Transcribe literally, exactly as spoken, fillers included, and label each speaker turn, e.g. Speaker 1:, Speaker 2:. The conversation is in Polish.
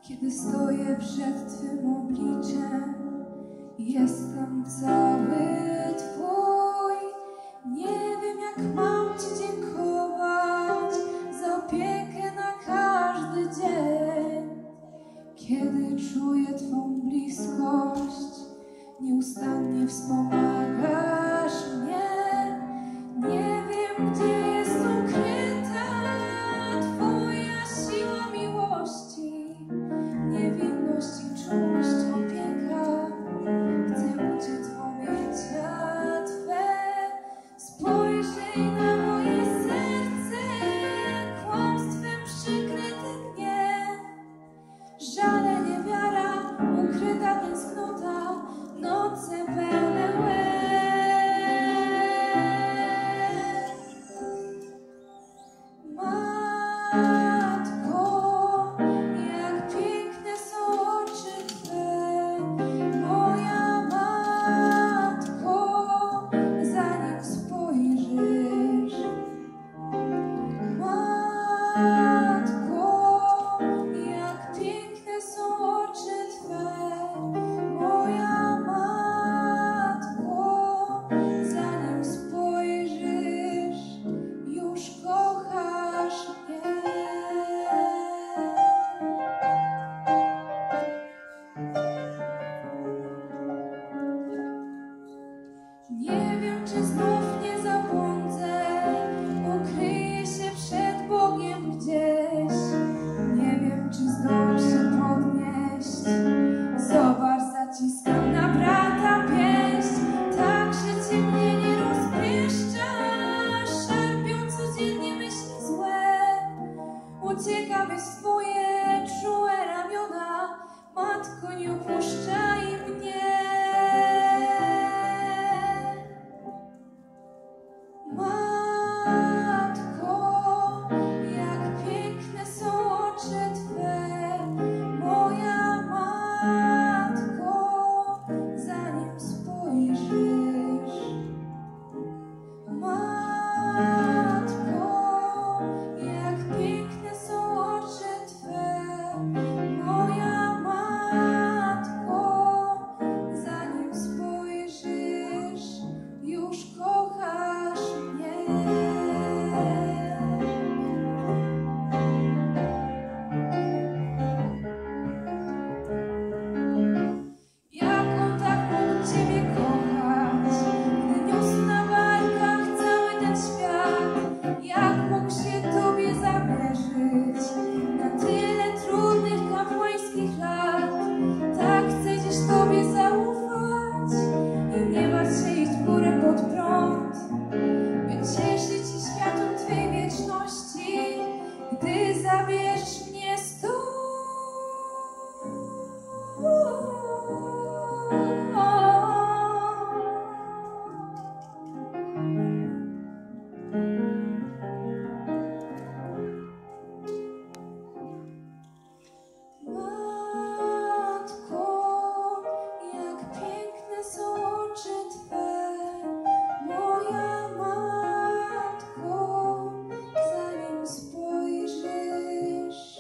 Speaker 1: Kiedy stoję przed Twym obliczem, jestem cały Twój. Nie wiem, jak mam Ci dziękować za opiekę na każdy dzień. Kiedy czuję Twą bliskość, nieustannie wspomagasz mnie. Nie wiem, gdzie jest ukryta Twoja siła miłości, niewinność i czułość, opieka. Chcę uciec w objęcia Twe. Spojrzyj na moje serce, kłamstwem przykryte gniew. Żal